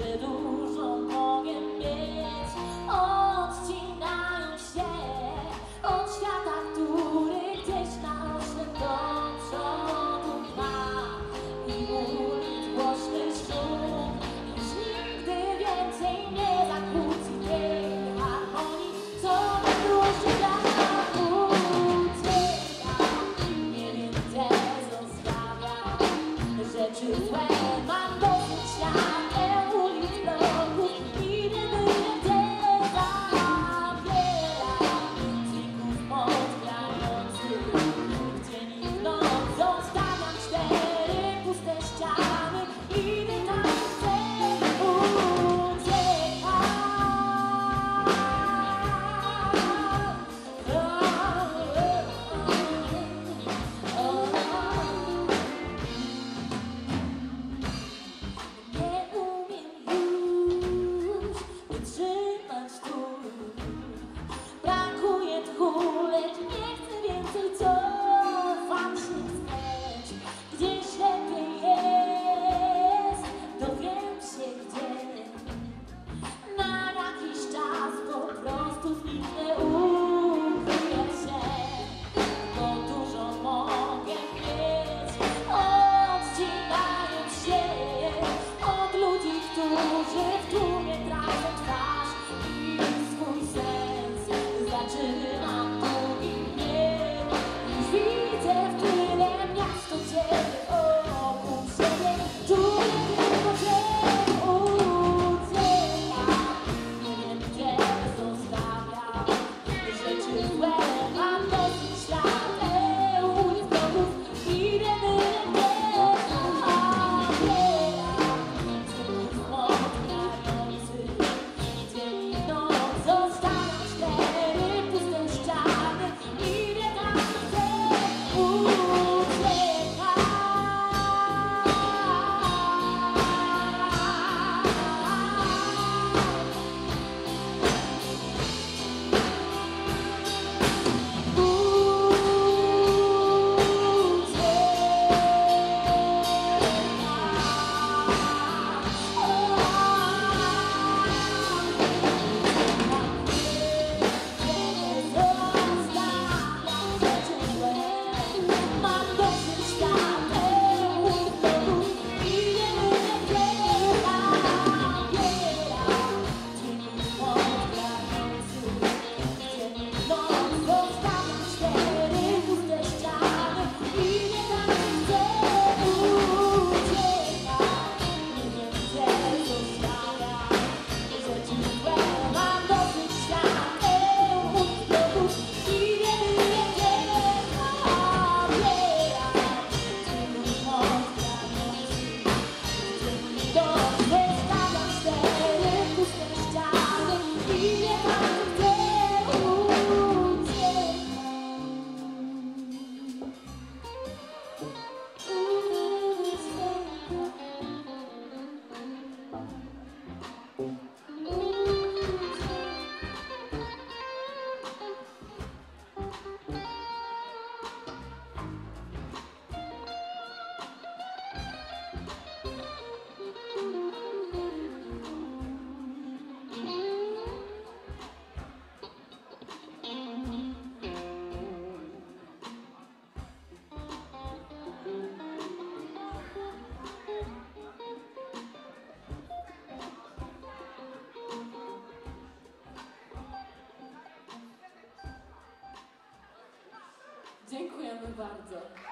że dużo mogę mieć. Odcinają się od świata, który gdzieś na oślep do przodu dba. I ulic głośny szum już nigdy więcej nie zakłóci tej harmonii, co nadróży nam ucieka. Nie wiem, gdzie zostawia rzeczy złe. Mam dosyć świateł, ulic, bloków i jedynie gdzie zabiera dźwięków odgrających, gdzie nikt noc. Zostawiam 4 puste ściany i nie tam chcę nie umiem już wytrzymać tu. Brakuje tchu, lecz nie chcę więcej, cofam się wstecz. Gdzieś lepiej jest, dowiem się gdzie. Na jakiś czas po prostu zniknę, ukryję się, bo dużo mogę mieć. Odcinając się od ludzi, którzy w tłumie tracą twarz i swój sens. Zaczynam tu i mnie, już widzę w tyle miasto ciebie obok siebie. Czuję tylko cię ucieka. Nie wiem, gdzie zostawia rzeczy złe. Mam dosyć świateł, ulic, bloków i jedynie gdzie zabiera dźwięków odgrających, dzień i noc. Zostawiam 4 puste ściany i nie tam chcę uciekać. Mam dosyć świateł, bloków i jedynie gdzie zabiera dźwięków odgrających, dzień i noc. Zostawiam 4 puste ściany i nie tam chcę uciekać. Nie wiem, gdzie zostawia rzeczy złe. Mam dosyć świateł, ulic, bloków i jedynie gdzie zabiera dźwięków odgrających, dzień i noc. Zostawiam 4 puste ściany i nie tam chcę Dziękujemy bardzo.